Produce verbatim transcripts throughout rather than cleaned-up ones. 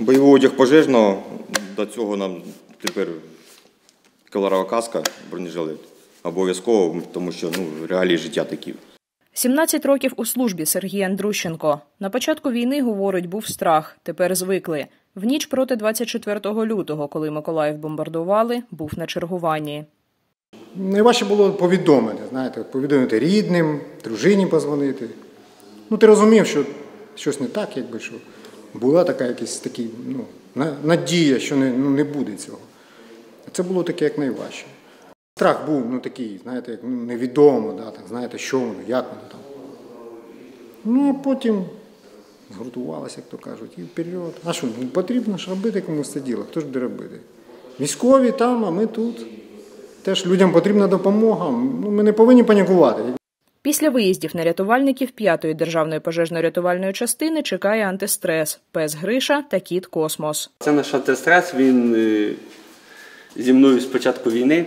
Бойовий одяг пожежного, до цього нам тепер колорова каска, бронежилет. Обов'язково, тому що ну, реалії життя такі. сімнадцять років у службі Сергій Андрущенко. На початку війни, говорить, був страх, тепер звикли. В ніч проти двадцять четвертого лютого, коли Миколаїв бомбардували, був на чергуванні. Найважче було повідомити, знаєте, повідомити рідним, дружині позвонити. Ну, ти розумів, що щось не так, якби, що була така якась такі, ну, надія, що не, ну, не буде цього. Це було таке, як найважче. Страх був, ну, такий, знаєте, як, ну, невідомо, да, так, знаєте, що воно, як воно там. Ну, а потім згуртувалися, як то кажуть, і вперед. А що, ну, потрібно ж робити комусь це діло, хто ж буде робити? Військові там, а ми тут. Теж людям потрібна допомога, ну, ми не повинні панікувати. Після виїздів на рятувальників п'ятої державної пожежно-рятувальної частини чекає антистрес, пес Гриша та кіт Космос. Це наш антистрес, він зі мною з початку війни.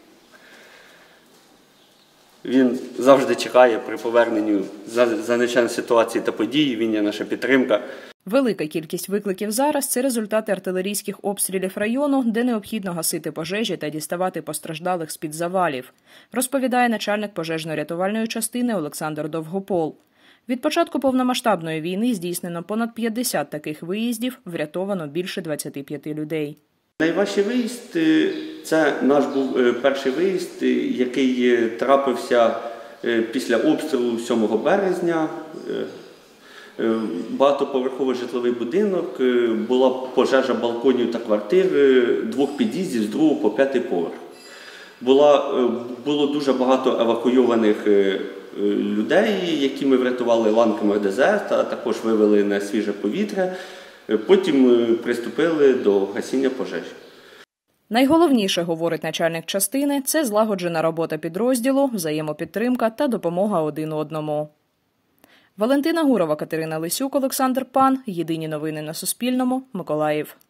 Він завжди чекає при поверненню за, за надзвичайної ситуації та подій, він є наша підтримка. Велика кількість викликів зараз – це результати артилерійських обстрілів району, де необхідно гасити пожежі та діставати постраждалих з-під завалів, розповідає начальник пожежно-рятувальної частини Олександр Довгопол. Від початку повномасштабної війни здійснено понад п'ятдесят таких виїздів, врятовано більше двадцяти п'яти людей. Найважчий виїзд – це наш був перший виїзд, який трапився після обстрілу сьомого березня. Багатоповерховий житловий будинок, була пожежа балконів та квартир, двох під'їздів з другого по п'ятий поверх. Була, було дуже багато евакуйованих людей, які ми врятували ланками ДЗ, та також вивели на свіже повітря. Потім приступили до гасіння пожежі. Найголовніше, говорить начальник частини, це злагоджена робота підрозділу, взаємопідтримка та допомога один одному. Валентина Гурова, Катерина Лисюк, Олександр Пан. Єдині новини на Суспільному. Миколаїв.